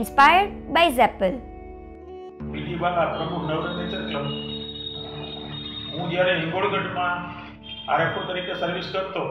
Inspired by Zeppel. બીજી વાત આ પ્રભુ નવરત્નેશ્વર ક્લબ. હું જ્યારે હિંગોળગઢમાં આરએફઓ તરીકે સર્વિસ કરતો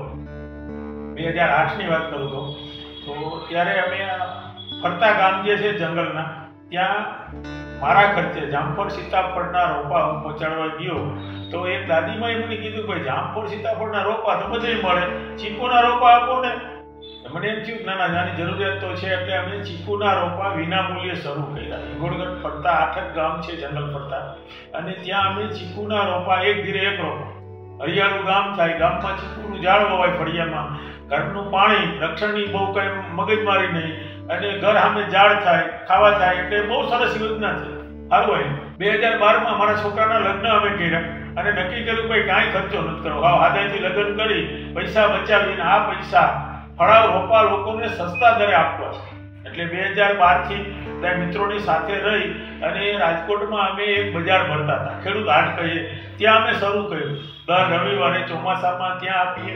2008ની વાત કરું તો ત્યારે અમે ફરતા ગામ જે છે જંગલના ત્યાં મારા ખર્ચે જામફળ સીતાફળના રોપા હું પહોંચાડવા ગયો તો એક દાદીમાએ મને કીધું કે જામફળ સીતાફળના રોપા તો બધે મળે, ચીકુના રોપા આપો ને. મને એમ થયું ના આની જરૂરિયાત તો છે એટલે અમે ચીકુના રોપા વિના મૂલ્યે શરૂ કર્યા. હિંગોળગઢ ફરતા 8 ગામ છે જંગલ ફરતા, અને ત્યાં અમે ચીકુના રોપા એક ધીરે એક રોપા. હરિયાળું ગામ થાય, ગામમાં ચીકુનું ઝાડ વવાય, ફળિયામાં ઘરનું પાણી, રક્ષણની બહુ કઈ મગજમારી નહીં, અને ઘર સામે ઝાડ થાય, ખાવા થાય, એટલે બહુ સરસ યોજના છે. સારું હોય. 2012માં મારા છોકરાના લગ્ન અમે કર્યા અને નક્કી કર્યું ભાઈ કાંઈ ખર્ચો નથી કરવો, હાદાયથી લગ્ન કરી પૈસા બચાવીને આ પૈસા ફળાવ રોપા લોકોને સસ્તા દરે આપવા છે. એટલે 2012થી બધા મિત્રોની સાથે રહી અને રાજકોટમાં અમે એક બજાર ભરતા હતા, ખેડૂત હાટ કહીએ, ત્યાં અમે શરૂ કર્યું. દર રવિવારે ચોમાસામાં ત્યાં આપીએ,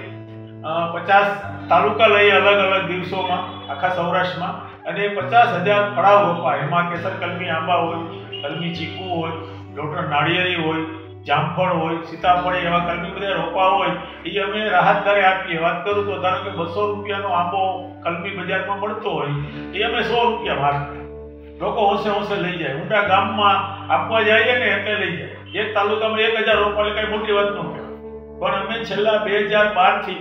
50 તાલુકા લઈએ અલગ અલગ દિવસોમાં આખા સૌરાષ્ટ્રમાં, અને 50,000 ફળાવ રોપા. એમાં કેસર કલમી આંબા હોય, કલમી ચીકુ હોય, લોટણ નાળિયેરી હોય, જામફળ હોય, સીતાફળ, એવા કલમી બધા રોપા હોય એ અમે રાહત દરે આપીએ. વાત કરું તો ધારો કે 200 રૂપિયાનો આંબો કલમી બજારમાં મળતો હોય એ અમે 100 રૂપિયામાં આપીએ. લોકો હોંશે હોંશે લઈ જાય. ઊંડા ગામમાં આપવા જઈએ ને એટલે લઈ જાય. એક તાલુકામાં 1000 રોપા એટલે કઈ મોટી વાત ન કહેવાય. પણ અમે છેલ્લા 2012થી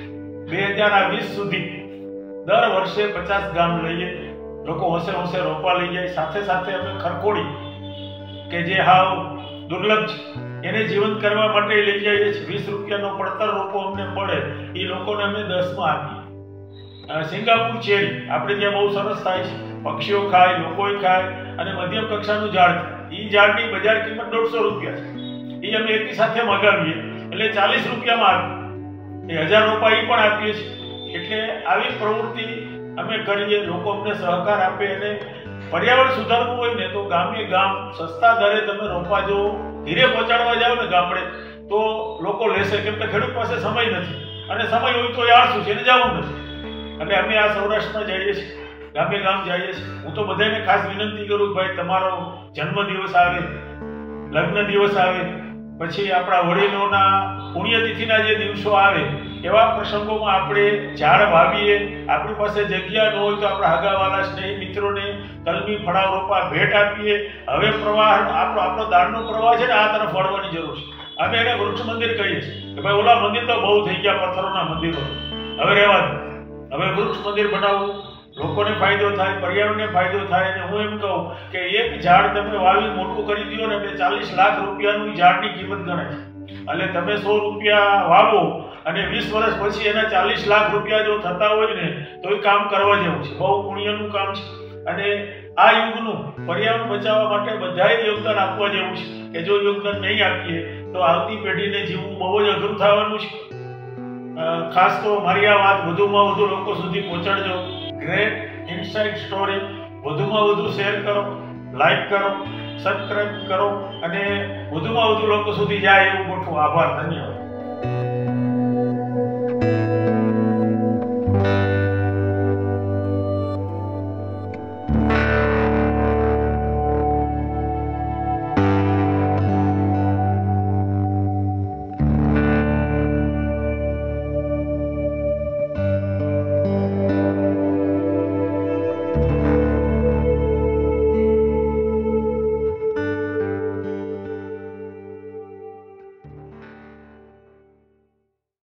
2020 સુધી દર વર્ષે 50 ગામ લઈએ, લોકો હોંશે હોંશે રોપા લઈ જાય. સાથે સાથે અમે ખરખોડી કે જે હાવ દુર્લભ છે એને જીવંત કરવા માટે લઈ જઈએ છીએ. 20 રૂપિયાનો પડતર રોપો અમને પડે એ લોકોને અમે 10માં આપીએ. સિંગાપુર ચેરી આપણે ત્યાં બહુ સરસ થાય છે, પક્ષીઓ ખાય, લોકોય ખાય, અને મધ્યમ કક્ષાનું ઝાડ છે. એ ઝાડની બજાર કિંમત 150 રૂપિયા છે. એ અમે એકી સાથે મગાવીએ એટલે 40 રૂપિયામાં આપીએ. 1000 રોપા એ પણ આપીએ છીએ. એટલે આવી પ્રવૃત્તિ અમે કરીએ, લોકો અમને સહકાર આપે. અને પર્યાવરણ સુધારવું હોય ને તો ગામે ગામ સસ્તા દરે તમે રોપા જો ધીરે પહોંચાડવા જાઓ ને ગામડે તો લોકો લેશે, કેમ કે ખેડૂત પાસે સમય નથી, અને સમય હોય તો આળસુ છે, એને જવું નથી. એટલે અમે આ સૌરાષ્ટ્રમાં જઈએ છીએ, ગામે ગામ જઈએ છીએ. હું તો બધાને ખાસ વિનંતી કરું કે ભાઈ તમારો જન્મદિવસ આવે, લગ્ન દિવસ આવે, પછી આપણા વડીલોના પુણ્યતિથિના જે દિવસો આવે એવા પ્રસંગોમાં આપણે ઝાડ વાવીએ. આપણી પાસે જગ્યા ન હોય તો આપણા હગાવાલા સ્નેહી મિત્રોને કલમી ફળાવ રોપા ભેટ આપીએ. હવે પ્રવાહ આપણો દાનનો પ્રવાહ છે ને આ તરફ વળવાની જરૂર છે. અમે એને વૃક્ષ મંદિર કહીએ છીએ કે ભાઈ ઓલા મંદિર તો બહુ થઈ ગયા, પથ્થરોના મંદિરો, હવે રહેવા દો. હવે વૃક્ષ મંદિર બનાવવું, લોકોને ફાયદો થાય, પર્યાવરણને ફાયદો થાય. અને હું એમ કહું કે એક ઝાડ તમે વાવી મોટું કરી દો ને એટલે 40 લાખ રૂપિયાનું ઝાડની કિંમત ગણાય છે. એટલે તમે 100 રૂપિયા વાવો અને 20 વર્ષ પછી એના 40 લાખ રૂપિયા જો થતા હોય ને તો એ કામ કરવા જેવું છે, બહુ પુણ્યનું કામ છે. અને આ યુગનું પર્યાવરણ બચાવવા માટે બધાએ યોગદાન આપવા જેવું છે કે જો યોગદાન નહીં આપીએ તો આવતી પેઢીને જીવવું બહુ જ અઘરું થવાનું છે. ખાસ તો મારી આ વાત વધુમાં વધુ લોકો સુધી પહોંચાડજો. ગ્રેટ ઇનસાઇડ સ્ટોરી વધુમાં વધુ શેર કરો, લાઈક કરો, સબસ્ક્રાઇબ કરો, અને વધુમાં વધુ લોકો સુધી જાય એવું ગોઠવો. આભાર, ધન્યવાદ.